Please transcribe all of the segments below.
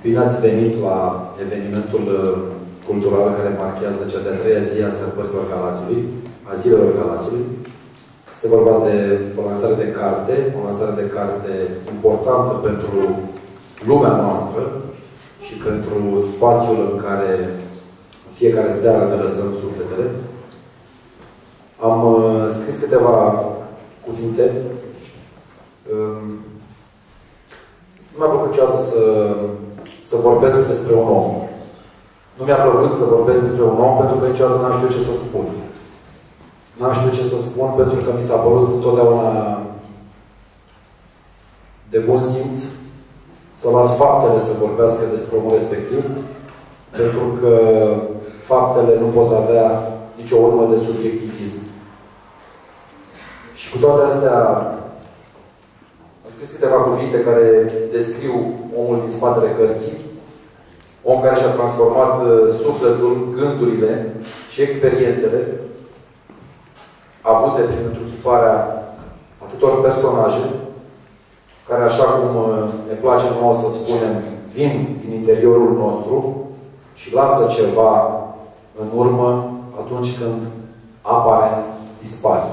Bine ați venit la evenimentul cultural care marchează cea de-a treia zi a sărbărilor Galațiului, a zilelor Galațiului. Este vorba de o lansare de carte, importantă pentru lumea noastră și pentru spațiul în care în fiecare seară ne lăsăm sufletele. Am scris câteva cuvinte. Nu mi-a plăcut niciodată să vorbesc despre un om. Nu mi-a plăcut să vorbesc despre un om pentru că niciodată n-am știut ce să spun. N-am știut ce să spun pentru că mi s-a părut întotdeauna de bun simț să las faptele să vorbească despre omul respectiv, pentru că faptele nu pot avea nicio urmă de subiectivism. Și cu toate astea am scris câteva cuvinte care descriu omul din spatele cărții. Om care și-a transformat sufletul, gândurile și experiențele avute prin întruchiparea atâtor personaje care, așa cum ne place nouă să spunem, vin din interiorul nostru și lasă ceva în urmă atunci când aparent dispare.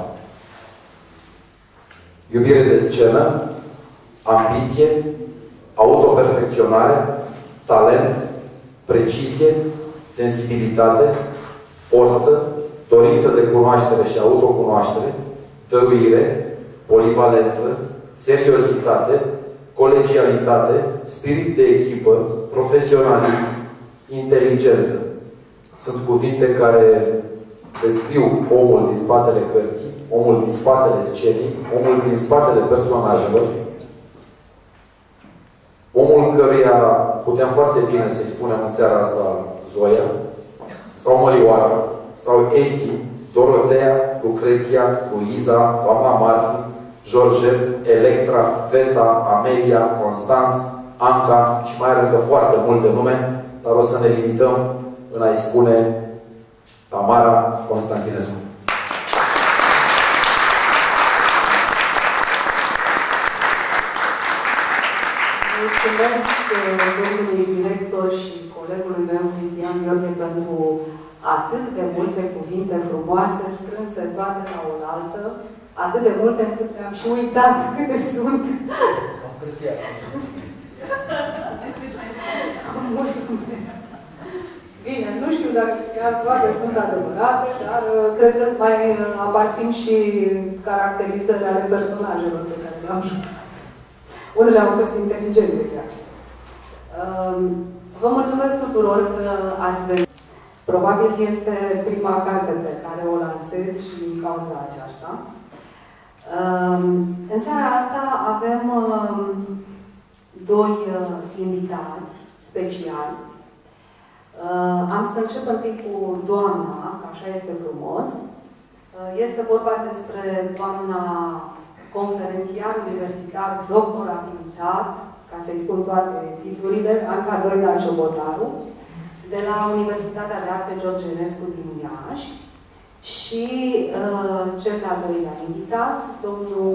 Iubire de scenă, ambiție, autoperfecționare, talent, precizie, sensibilitate, forță, dorință de cunoaștere și autocunoaștere, dăruire, polivalență, seriozitate, colegialitate, spirit de echipă, profesionalism, inteligență. Sunt cuvinte care descriu omul din spatele cărții, omul din spatele scenii, omul din spatele personajelor, omul căruia putem foarte bine să-i spunem în seara asta Zoia, sau Mărioara, sau Esi, Dorotea, Lucreția, Luiza, doamna Martin, Georgette, Electra, Veta, Amelia, Constans, Anca și mai are încă foarte multe nume, dar o să ne limităm în a-i spune Tamara Constantinescu. Mulțumesc domnului director și colegului meu, Cristian Gheorghe, pentru atât de multe cuvinte frumoase, strânse toate la oaltă, atât de multe încât le-am și uitat câte sunt. Mulțumesc! Bine, nu știu dacă chiar toate sunt adevărate, dar cred că mai aparțin și caracterizări ale personajelor pe care le-am jucat. Unele au fost inteligente chiar. Vă mulțumesc tuturor că ați venit. Probabil este prima carte pe care o lansez și din cauza aceasta. În seara asta avem doi invitați speciali. Am să încep întâi cu doamna, că așa este frumos. Este vorba despre doamna conferențiar universitar, doctor abilitat, ca să-i spun toate titlurile, Anca Doina Ciobotaru, de la Universitatea de Arte George Enescu din Iași, și cel de-al doilea invitat, domnul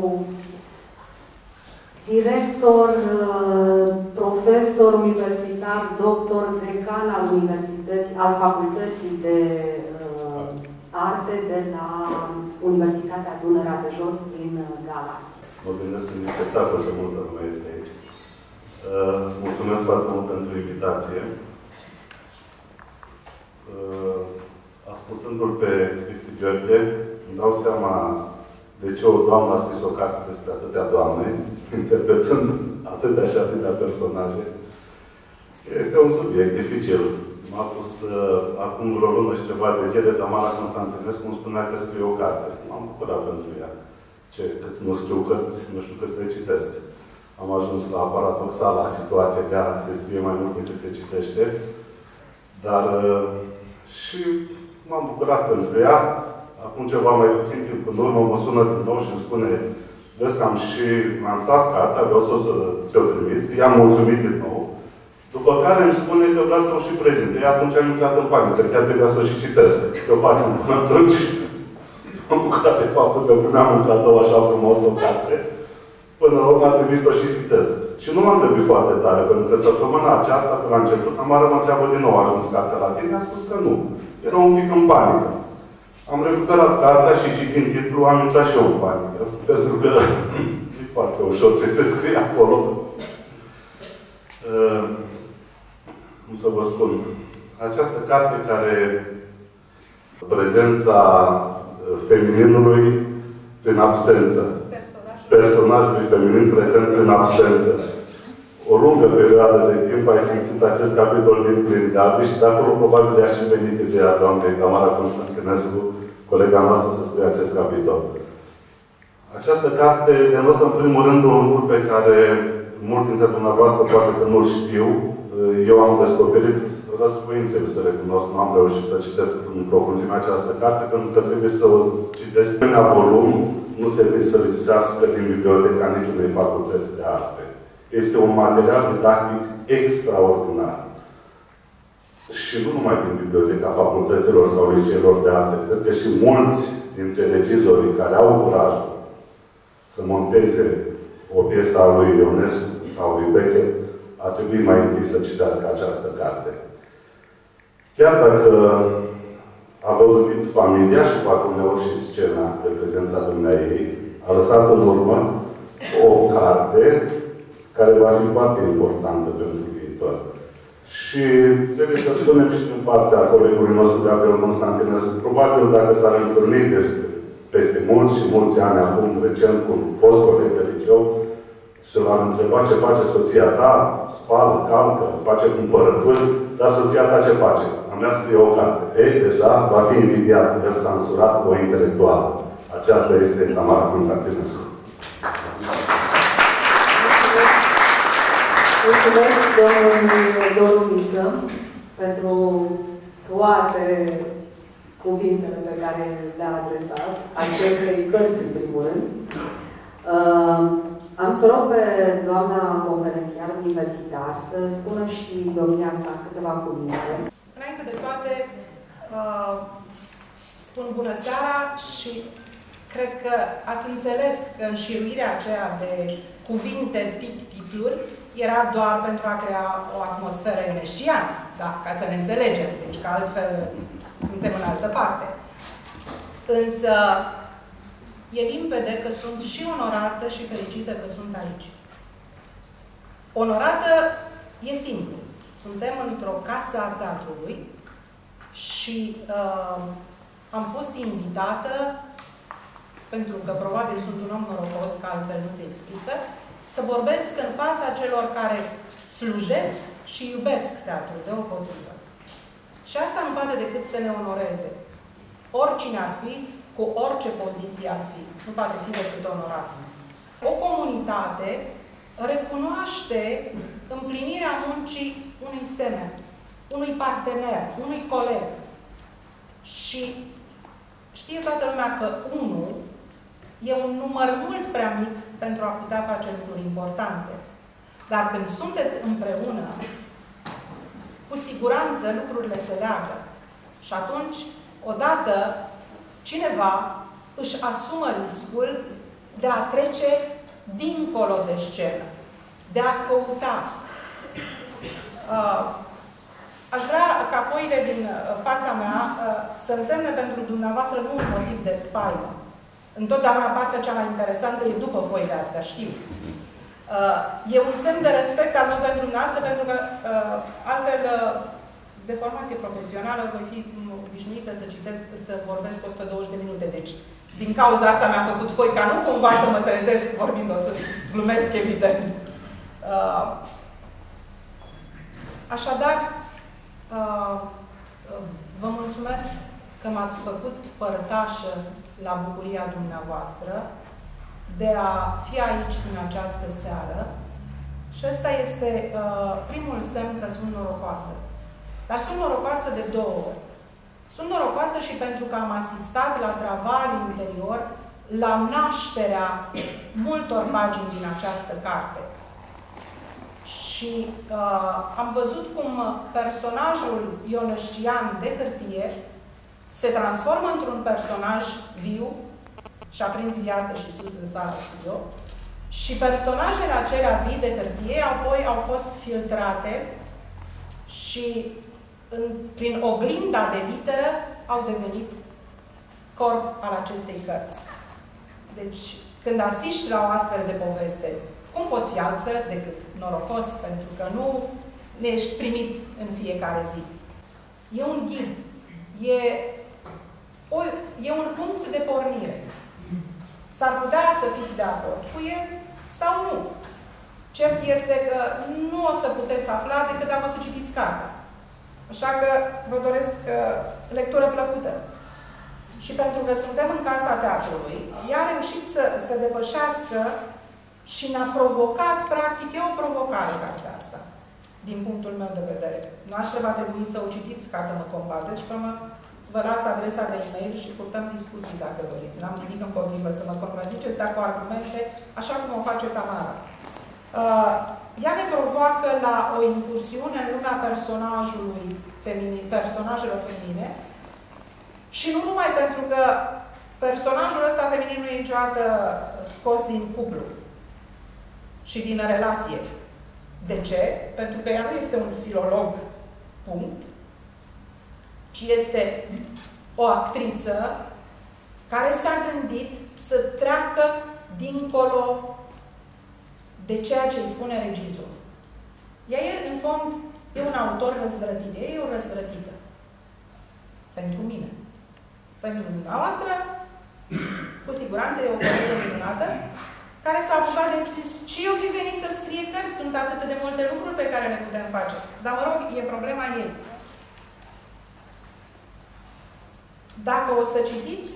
director, profesor universitar, doctor, decan al Universității, al Facultății de Arte de la Universitatea Dunărea de Jos din Galați. Mă gândesc că e spectacol să multă lume este aici. Mulțumesc foarte mult pentru invitație. Ascultându-l pe Cristi Gheorghe, îmi dau seama de ce o doamnă a scris o carte despre atâtea doamne, interpretând atâtea și atâtea personaje. Este un subiect dificil. M-a pus acum vreo lună și ceva de zile Tamara Constantinescu îmi spunea că scrie o carte. M-am bucurat pentru ea. Câți nu scriu cărți, nu știu câți le citesc. Am ajuns la paradoxala situație de a se scrie mai mult decât se citește. Dar și m-am bucurat pentru ea. Acum ceva mai puțin timp în urmă mă sună din nou și îmi spune: vezi că am și lansat cartea, vreau să ți-o trimit. I-am mulțumit din nou. După care îmi spune că vrea să o și prezinte. Atunci am intrat în panică, chiar trebuia să o și citesc. Scăpasem până atunci. M-am bucurat de faptul că până am un cadou așa frumos o carte. Până la urmă a trebuit să o și citesc. Și nu m-am trebuit foarte tare, pentru că săptămâna aceasta, pe la început, Tamara mă întreabă din nou, a ajuns cartea la tine? A spus că nu. Era un pic în panică. Am recuperat cartea și citind titlul, am intrat și eu în panică. Pentru că e foarte ușor ce se scrie acolo. Cum să vă spun? Această carte care prezența femininului prin absență. Personajului feminin prezent prin absență. O lungă perioadă de timp ai simțit acest capitol din plin de avi și de acolo probabil i-a și venit ideea doamnei Tamara Constantinescu, colega noastră, să scrie acest capitol. Această carte denotă în primul rând un lucru pe care mulți dintre dumneavoastră poate că nu-l știu. Eu am descoperit, răspui, trebuie să recunosc, nu am reușit să citesc în profunzime această carte, pentru că trebuie să o citesc în volum, nu trebuie să lipsească din biblioteca niciunei facultăți de arte. Este un material didactic extraordinar. Și nu numai din biblioteca facultăților sau liceelor de arte, cred că și mulți dintre regizorii care au curajul să monteze o piesă a lui Ionescu sau lui Beckett, ar trebui mai întâi să citească această carte. Chiar dacă a văduvit familia și poate uneori și scena de prezența dumneaei, a lăsat în urmă o carte care va fi foarte importantă pentru viitor. Și trebuie să spunem și din partea colegului nostru Gabriel Constantinescu, probabil dacă s-ar întâlni peste mulți și mulți ani acum, recent, cu un fost coleg de liceu, și l-am întrebat ce face soția ta, spală, calcă, face cumpărături, dar soția ta ce face? Am mea scrie o carte. Ei, deja va fi invidiat, el s-a însurat o intelectuală. Aceasta este Tamara Constantinescu. Mulțumesc, domnul Miță, pentru toate cuvintele pe care le-a adresat acestei cărți, în primul rând. Am să rog pe doamna conferențiar universitar să spună și domnia sa câteva cuvinte. Înainte de toate, spun bună seara și cred că ați înțeles că înșiruirea aceea de cuvinte, titluri, era doar pentru a crea o atmosferă eneștiană, da? Ca să ne înțelegem, deci că altfel suntem în altă parte. Însă, e limpede că sunt și onorată și fericită că sunt aici. Onorată e simplu. Suntem într-o casă a teatrului și am fost invitată, pentru că probabil sunt un om norocos, că altfel nu se explică, să vorbesc în fața celor care slujesc și iubesc teatrul, deopotrivă. Și asta nu poate decât să ne onoreze. Oricine ar fi, cu orice poziție ar fi. Nu poate fi decât onorat. O comunitate recunoaște împlinirea muncii unui semen, unui partener, unui coleg. Și știe toată lumea că unul e un număr mult prea mic pentru a putea face lucruri importante. Dar când sunteți împreună, cu siguranță lucrurile se leagă. Și atunci, odată, cineva își asumă riscul de a trece dincolo de scenă, de a căuta. Aș vrea ca foile din fața mea să însemne pentru dumneavoastră nu un motiv de spaimă. Întotdeauna partea cea mai interesantă e după foile astea, știu. E un semn de respect al meu pentru dumneavoastră, pentru că altfel, de formație profesională, voi fi obișnuită să citesc, să vorbesc 120 de minute. Deci, din cauza asta mi-am făcut foi, ca nu cumva să mă trezesc vorbind, o să glumesc, evident. Așadar, vă mulțumesc că m-ați făcut părtașă la bucuria dumneavoastră de a fi aici în această seară. Și ăsta este primul semn că sunt norocoasă. Dar sunt norocoasă de două ori. Sunt norocoasă și pentru că am asistat la travaliul interior, la nașterea multor pagini din această carte. Și am văzut cum personajul ionăștian de hârtie se transformă într-un personaj viu și a prins viață și sus în sala studio. Și personajele acelea vii de hârtie apoi au fost filtrate și prin oglinda de literă au devenit corp al acestei cărți. Deci, când asiști la o astfel de poveste, cum poți fi altfel decât norocos, pentru că nu ești primit în fiecare zi? E un ghid. E un punct de pornire. S-ar putea să fiți de acord cu el sau nu. Cert este că nu o să puteți afla decât dacă o să citiți cartea. Așa că vă doresc lectură plăcută. Și pentru că suntem în Casa Teatrului, ea a reușit să depășească și ne-a provocat, practic, e o provocare cartea asta, din punctul meu de vedere. Noastră va trebui să o citiți ca să mă combateți și vă las adresa de e-mail și purtăm discuții dacă doriți. N-am nimic împotrivă să mă contraziceți, dar cu argumente, așa cum o face Tamara. Ea ne provoacă la o incursiune în lumea personajelor feminine și nu numai pentru că personajul ăsta feminin nu e niciodată scos din cuplu și din relație. De ce? Pentru că ea nu este un filolog, punct, ci este o actriță care s-a gândit să treacă dincolo de ceea ce îi spune regizorul. Ea e, în fond, e un autor răzvrătit. Ea e o răzvrătită. Pentru mine. Pentru dumneavoastră, cu siguranță e o femeie minunată, care s-a apucat de scris. Și eu fi venit să scrie cărți. Sunt atât de multe lucruri pe care le putem face. Dar, mă rog, e problema ei. Dacă o să citiți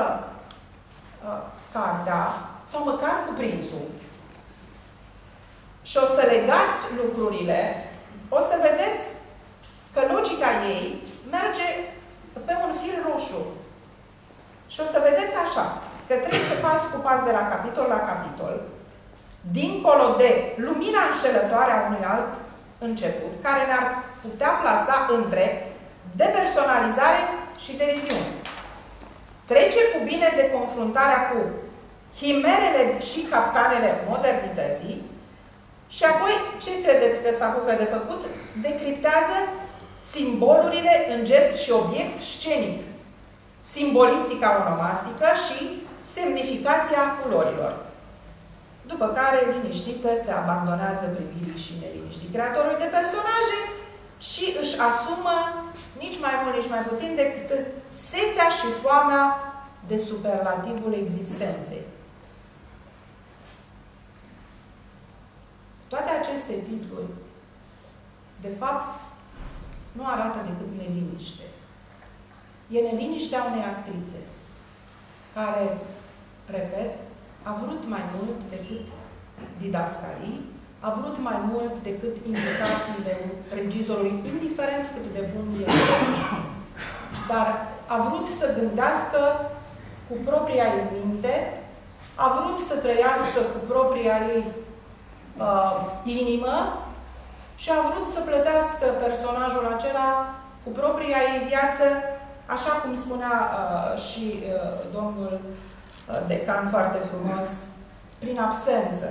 cartea, sau măcar cuprinsul, și o să legați lucrurile, o să vedeți că logica ei merge pe un fir roșu. Și o să vedeți așa, că trece pas cu pas de la capitol la capitol, dincolo de lumina înșelătoare a unui alt început, care ne-ar putea plasa între depersonalizare și deriziune. Trece cu bine de confruntarea cu himerele și capcanele modernității și apoi, ce credeți că s-a apucă de făcut? Decriptează simbolurile în gest și obiect scenic, simbolistica onomastică și semnificația culorilor. După care, liniștită, se abandonează privirii și neliniștii creatorului de personaje și își asumă nici mai mult, nici mai puțin decât setea și foamea de superlativul existenței. Toate aceste titluri, de fapt, nu arată decât neliniște. E neliniștea unei actrițe, care, repet, a vrut mai mult decât didascalii, a vrut mai mult decât indicațiile regizorului, indiferent cât de bun este. Dar a vrut să gândească cu propria ei minte, a vrut să trăiască cu propria ei inimă și a vrut să plătească personajul acela cu propria ei viață, așa cum spunea și domnul decan foarte frumos, prin absență.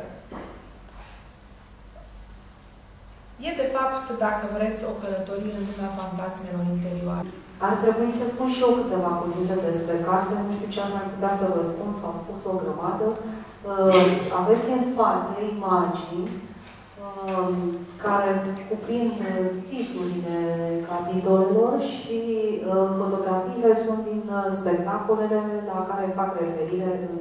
E, de fapt, dacă vreți, o călătorie în lumea fantasmelor interioare. Ar trebui să spun și eu câteva cuvinte despre carte. Nu știu ce aș mai putea să vă spun, s-au spus o grămadă. Aveți în spate imagini care cuprind titlurile capitolelor și fotografiile sunt din spectacolele la care fac referire în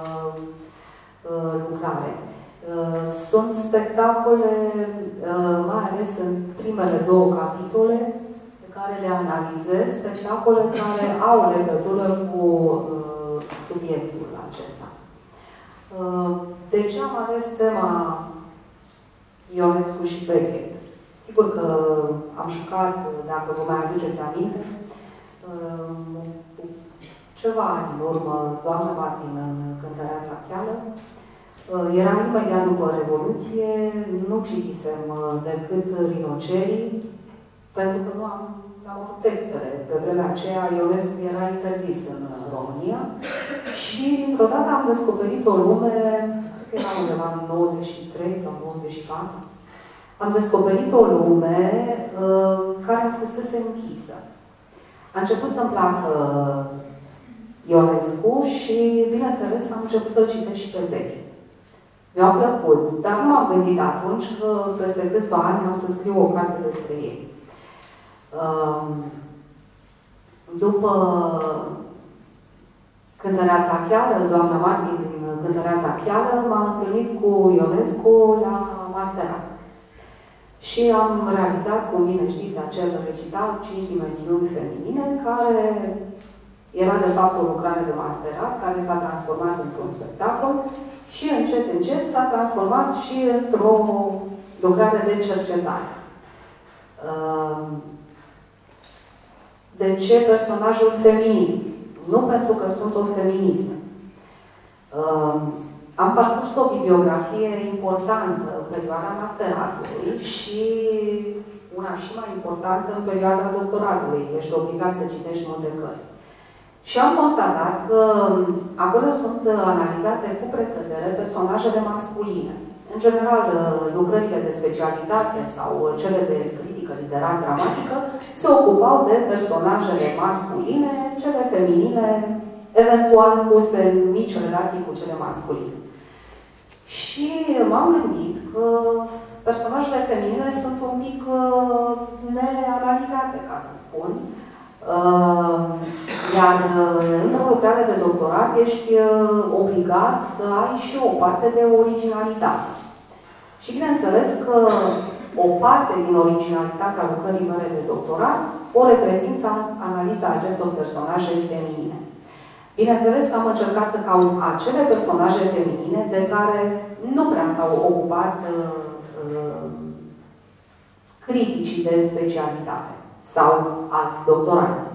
lucrare. Sunt spectacole, mai ales în primele două capitole, pe care le analizez, spectacole care au legătură cu subiectul acesta. De ce am ales tema Ionescu și Beckett? Sigur că am jucat, dacă vă mai aduceți aminte, ceva ani în urmă, doamna Martin în Cântăreața Cheală. Era imediat după Revoluție, nu citisem decât Rinocerii, pentru că nu am avut textele. Pe vremea aceea, Ionescu era interzis în România și, dintr-o dată, am descoperit o lume cred că era undeva în 93 sau 94, am descoperit o lume care îmi fusese închisă. A început să-mi placă Ionescu și, bineînțeles, am început să-l citesc și pe vechi. Mi-au plăcut, dar nu am gândit atunci că peste câțiva ani am să scriu o carte despre ei. După Cântăreața Cheală, doamna Martin din Cântăreața Cheală, m-am întâlnit cu Ionescu la masterat. Și am realizat, cum bine știți, acel recital 5 dimensiuni feminine, care era de fapt o lucrare de masterat, care s-a transformat într-un spectacol și încet, încet s-a transformat și într-o lucrare de cercetare. De ce personajul feminin? Nu pentru că sunt o feministă. Am parcurs o bibliografie importantă în perioada masteratului și una și mai importantă în perioada doctoratului. Ești obligat să citești multe cărți. Și am constatat că acolo sunt analizate cu precădere personajele masculine. În general, lucrările de specialitate sau cele de critică literar-dramatică se ocupau de personajele masculine, cele feminine, eventual puse în mici relații cu cele masculine. Și m-am gândit că personajele feminine sunt un pic neanalizate, ca să spun. Iar într-o lucrare de doctorat ești obligat să ai și o parte de originalitate. Și bineînțeles că o parte din originalitatea lucrării mele de doctorat o reprezintă analiza acestor personaje feminine. Bineînțeles că am încercat să caut acele personaje feminine de care nu prea s-au ocupat criticii de specialitate sau alți doctoranți.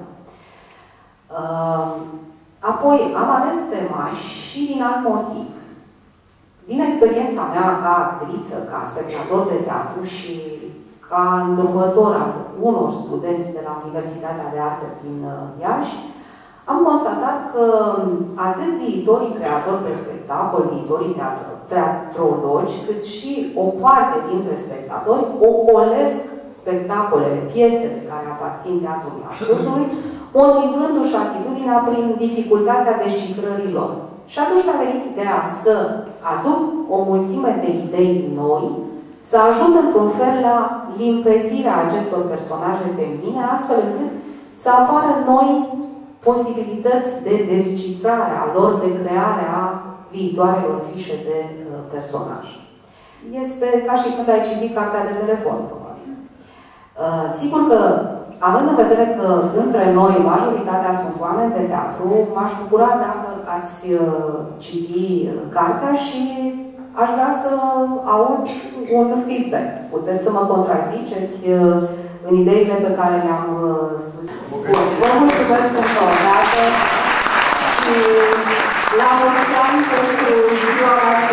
Apoi am ales tema și din alt motiv. Din experiența mea ca actriță, ca spectator de teatru și ca îndrumător al unor studenți de la Universitatea de Arte din Iași, am constatat că atât viitorii creatori de spectacol, viitorii teatrologi, cât și o parte dintre spectatori ocolesc spectacolele, piesele care aparțin teatrului absurdului, motivându-și atitudinea prin dificultatea descifrării lor. Și atunci mi-a venit ideea să aduc o mulțime de idei noi, să ajung într-un fel la limpezirea acestor personaje feminine, astfel încât să apară noi posibilități de descifrare a lor, de creare a viitoarelor fișe de personaj. Este ca și când ai citit cartea de telefon, probabil. Sigur că, având în vedere că între noi majoritatea sunt oameni de teatru, m-aș bucura dacă ați citi cartea și aș vrea să aud un feedback. Puteți să mă contraziceți în ideile pe care le-am spus. Vă mulțumesc încă o dată și la mulți ani pentru ziua